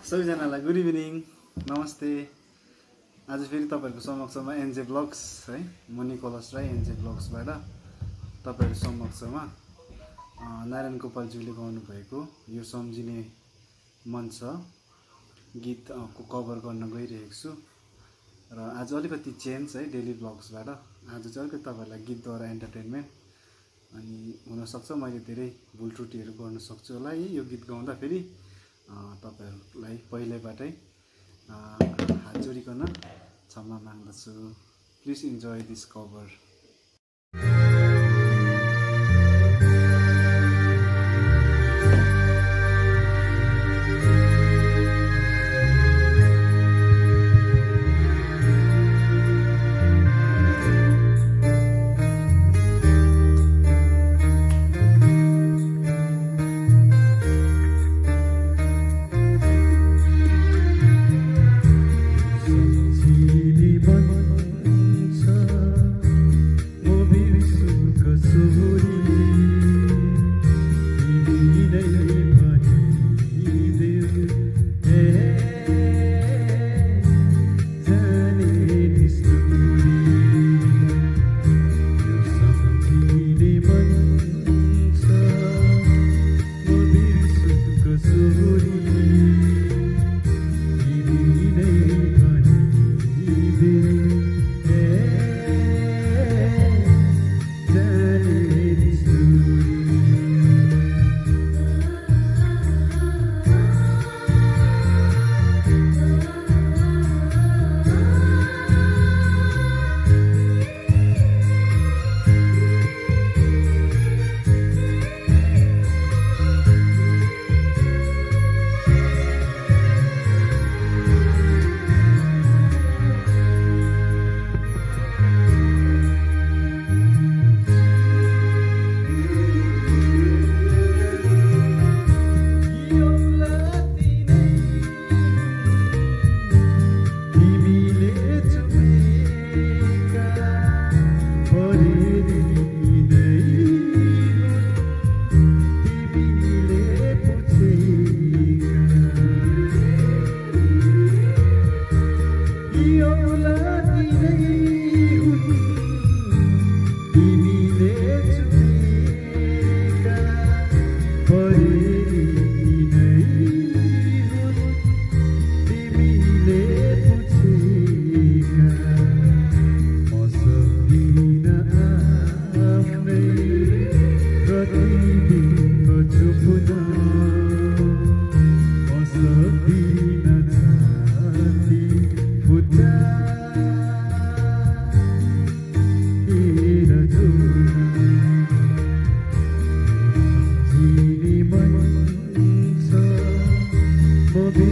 सबैजनालाई good evening नमस्ते। आज फेरि तपाईहरुको समक्षमा एनजे ब्लग्स है म निकोलस राई एनजे ब्लग्सबाट तपाईहरु समक्षमा नारायण गोपालज्यूले गाउनु भएको यो सम्झिने मन छ गीत को कभर गर्न गइरहेको छु र आज अलिकति चेन्ज है डेली ब्लग्सबाट आज चाहिँ अलिकति तपाईहरुलाई गीतद्वारा एन्टरटेनमेन्ट अनि हुन सक्छ मैले धेरै भुल त्रुटिहरु गर्न सक्छु होला यो गीत गाउँदा फेरि तपाईहरुलाई पहिलेबाटै हात जोडिकन क्षमा माग्दछु। Please enjoy this cover. Bobby